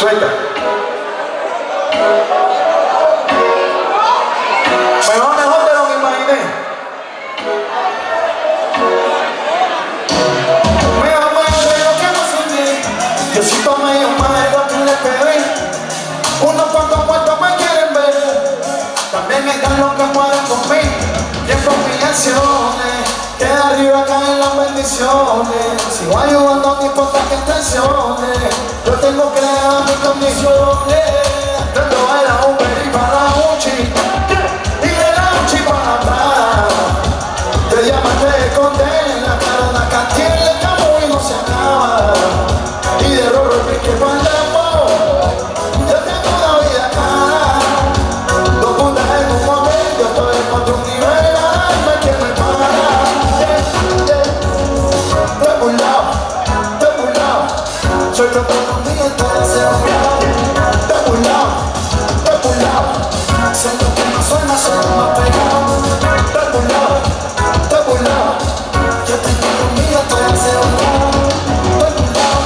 Suelta. Me va mejor de lo que imaginé. Mejor de lo que no soñé. Diosito mío, más de lo que le pedí. Unos cuantos muertos me quieren ver. También están los que mueren conmigo. Y en combinaciones que de arriba caen las bendiciones. Sigo ayudando, no importa qué intenciones. Yo tengo que dar mis condiciones. Dando a la Uber y para la Uchi. Y de la Uchi para atrás. Te llaman, te esconden. La cara una cantina, el cabo y no se acaba. Y de Rorro el pique para el dembow. Yo tengo una vida cara. Dos puntas en un momento. Yo estoy en otro nivel. Dame que me para. De burlao. Soy lo que no mío, estoy desesperado. De burlao. Sé lo que no suena, soy lo más pegado. De burlao. Yo tengo lo mío, estoy desesperado. De burlao.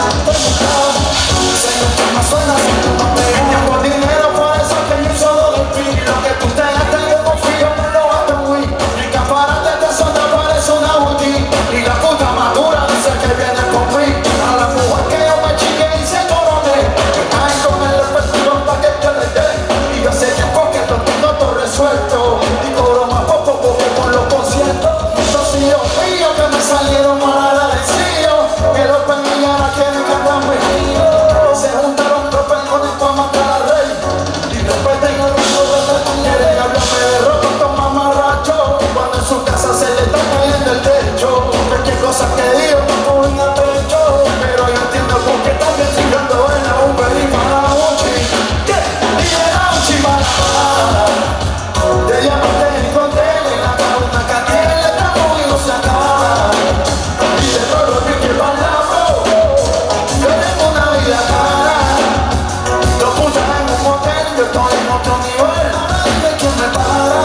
Sé lo que no suena, soy lo más pegado. Tengo dinero, por eso que yo solo doy. Lo que tú tengas, yo confío, me lo gasto muy. Mi caparate de sonda parece una boutique. Y la puta madura dice que viene por mí. A la mujer que yo me chingue y se coroné. Me caen con el efectivo pa' que yo le dé. Y yo sé que porque lo tengo todo resuelto. Y cobro más poco porque por los conciertos. Esos hijos míos que me salieron mal agradecidos. Que los penillas ahora quieren cantar mío. Se juntaron dos pengones pa' matar al rey. Y después tengo los ojos de mujeres. Y háblame de ropa, toma mamarracho. Cuando en su casa se le está cayendo el techo. Cualquier cosa que digo me ponen a pecho. Pero yo entiendo por qué también estoy dando en la Uber y para la Uchi. Y de la Uchi para la. Te llaman, te esconden en la cara una cantina, el estamos y no se acaba. Y de Rorro el pique para la bro. Yo tengo una vida cara. Dos puntas en un motel, yo estoy en otro nivel. Dime quién me para.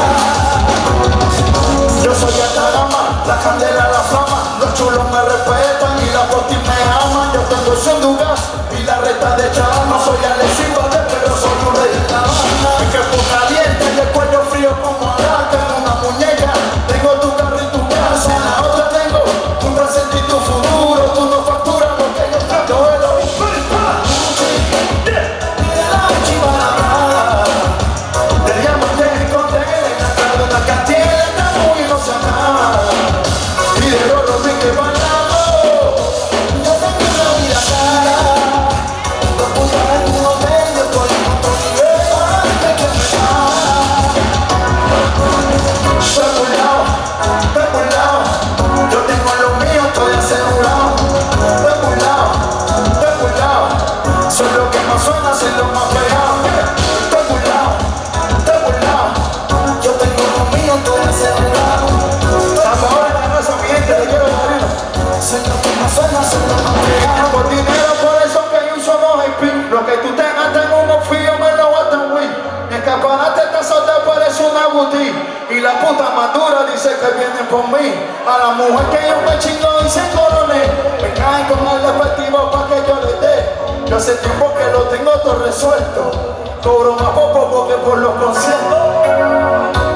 Yo soy alta gama, la candela, la fama. Los chulos me respetan y la postis me aman. Yo tengo el Sundugas y la reta de Chan. No soy Alexis Valdés, pero soy un rey de la banda. Mi cuerpo caliente y el cuello frío como Adán. Tengo una muñeca, tengo tu carro y tu casa. En la otra tengo tu presente y tu futuro. Tú no facturas porque yo trato de lo y de la Uchi para atrás. Te llaman, te esconden en la cara de una cantina, el estamos y no se acaba. Y de Rorro el pique para la bro. Yo tengo una vida cara. Dos puntas en un hotel, yo estoy en otro nivel. Dame que me para. De burlao. Yo tengo lo mío, estoy asegurado. De burlao. Soy lo que más suena, soy lo más pegado. De burlao. Yo tengo lo mío, estoy asegurado. Hasta ahora en la raza, mi gente, le quiero dar. Soy lo que más suena, soy lo más pegado. Por dinero, por eso que yo uso dos IP. Lo que tú tengas, tengo un fío, me lo voy a Wii. Mi escaparate está soltado, parece una boutique. Y la puta madura dice que viene por mí. A la mujer que yo me chingo y se coroné. Me caen con el efectivo pa' que yo le dé. Yo hace tiempo que lo tengo todo resuelto. Cobro más poco porque por los conciertos.